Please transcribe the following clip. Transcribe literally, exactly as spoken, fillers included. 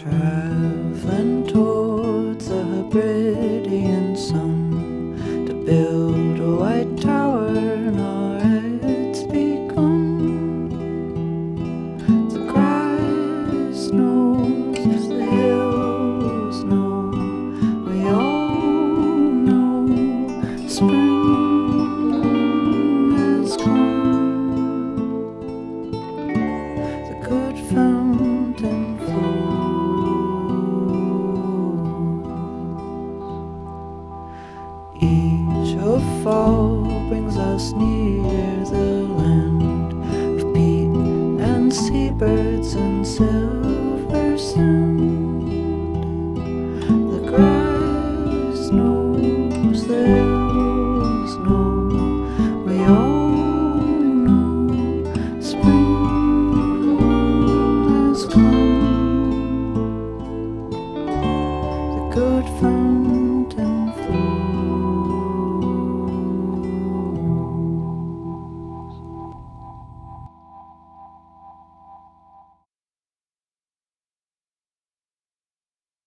traveling towards the Hebridean Sun to build a white tower, nor it's begun. The grass knows, the hills know, we all know spring has come. The good fountain each of fall brings us near the land of peat and seabirds and silver.